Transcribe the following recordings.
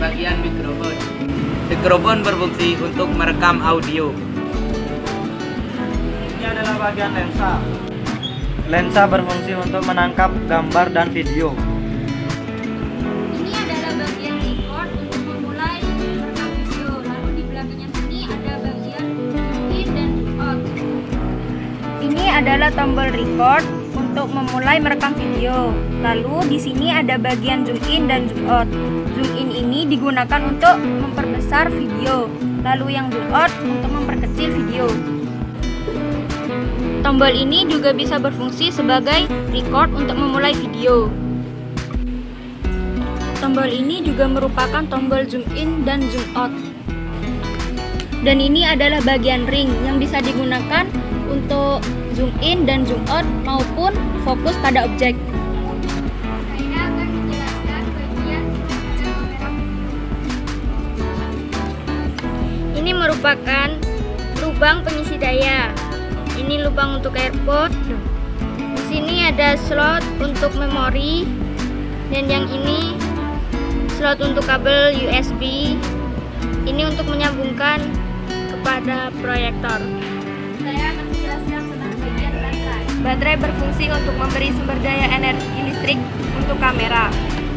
bagian mikrofon. Mikrofon berfungsi untuk merekam audio. Ini adalah bagian lensa. Lensa berfungsi untuk menangkap gambar dan video. Ini adalah bagian record untuk memulai merekam video. Lalu di belakangnya sini ada bagian zoom in dan zoom out. Ini adalah tombol record untuk memulai merekam video. Lalu di sini ada bagian zoom in dan zoom out. Zoom in ini digunakan untuk memperbesar video, lalu yang zoom out untuk memperkecil video. Tombol ini juga bisa berfungsi sebagai record untuk memulai video. Tombol ini juga merupakan tombol zoom in dan zoom out. Dan ini adalah bagian ring yang bisa digunakan untuk zoom in dan zoom out maupun fokus pada objek. Saya akan menjelaskan bagian kamera. Ini merupakan lubang pengisi daya. Ini lubang untuk AirPod. Di sini ada slot untuk memori, dan yang ini slot untuk kabel USB. Ini untuk menyambungkan kepada proyektor. Saya akan menjelaskan tentang bagian baterai. Baterai berfungsi untuk memberi sumber daya energi listrik untuk kamera.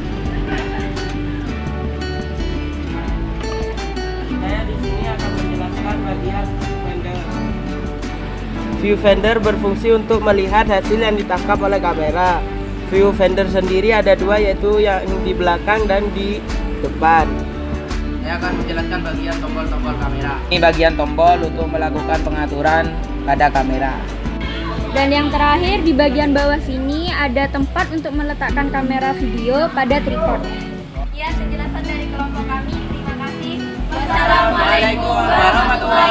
Saya di sini akan menjelaskan bagian viewfinder. Viewfinder berfungsi untuk melihat hasil yang ditangkap oleh kamera. Viewfinder sendiri ada dua, yaitu yang di belakang dan di depan. Saya akan menjelaskan bagian tombol-tombol kamera. Ini bagian tombol untuk melakukan pengaturan pada kamera. Dan yang terakhir di bagian bawah sini ada tempat untuk meletakkan kamera video pada tripod. Sekian penjelasan dari kelompok kami. Terima kasih. Assalamualaikum warahmatullahi